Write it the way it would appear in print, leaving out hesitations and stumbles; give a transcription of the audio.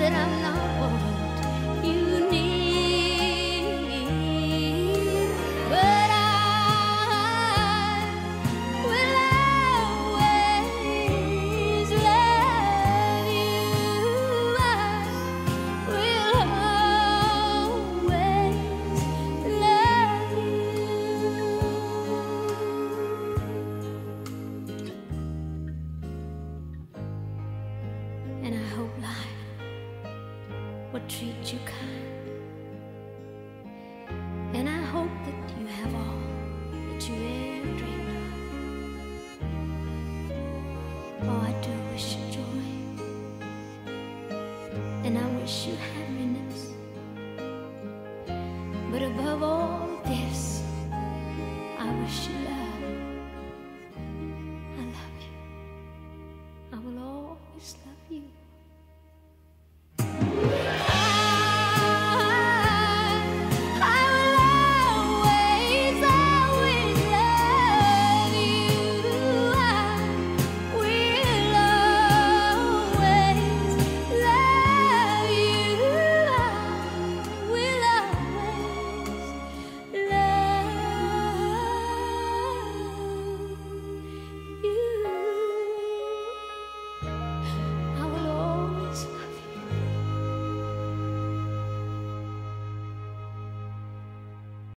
that I'm not what you need, but I will always love you. I will always love you. And I hope life will treat you kind, and I hope that you have all that you ever dreamed of. Oh, I do wish you joy, and I wish you happiness, but above all